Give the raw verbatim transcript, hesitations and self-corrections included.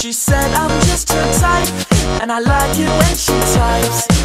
She said I'm just her type, and I like it when she types.